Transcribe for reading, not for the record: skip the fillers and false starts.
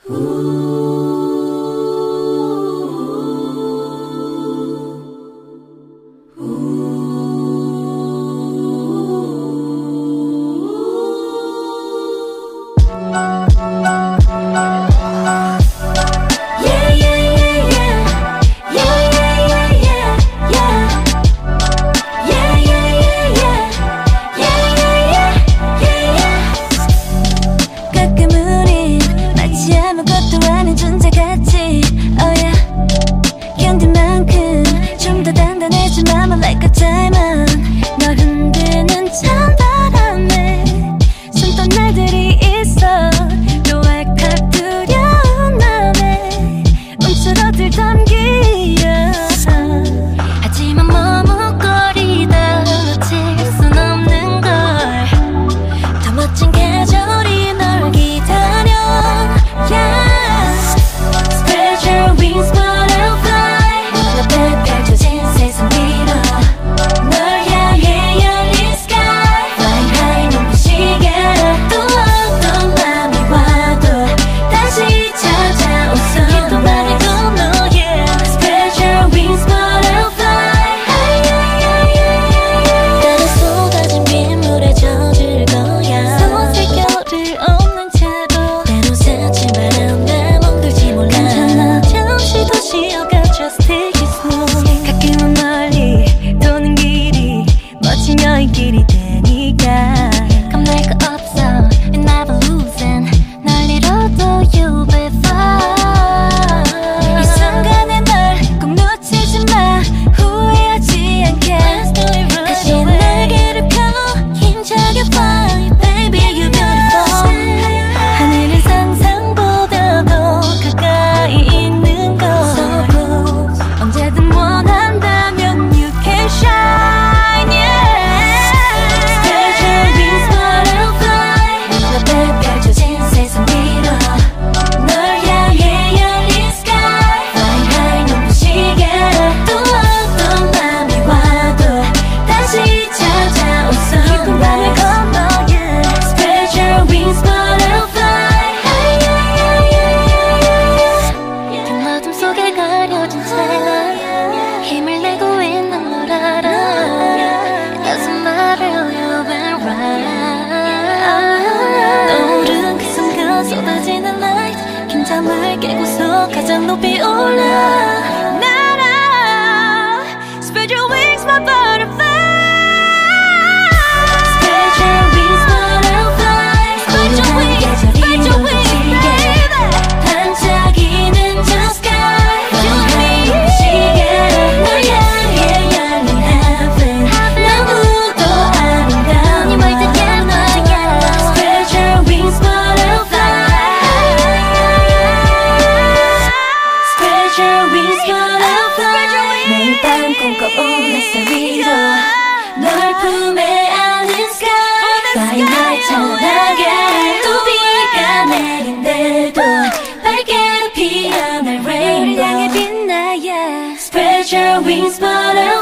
잠을 깨고서 가장 높이 올라 날아 Spread your wings my butterfly Spread your wings butterfly Spread your wings, spread your wings baby 반짝이는 the sky You and me 시계 널 향해 열린 heaven 너무도 아름다운 이 멀던 yellow Spread your wings butterfly Spread your wings butterfly 매일 밤 꿈꿔온 햇살 위로 널 품에 안은 sky Fly night 찬란하게 또 비가 내린대도 밝게 피어날 rainbow 너를 향해 빛나 yeah Spread your wings butterfly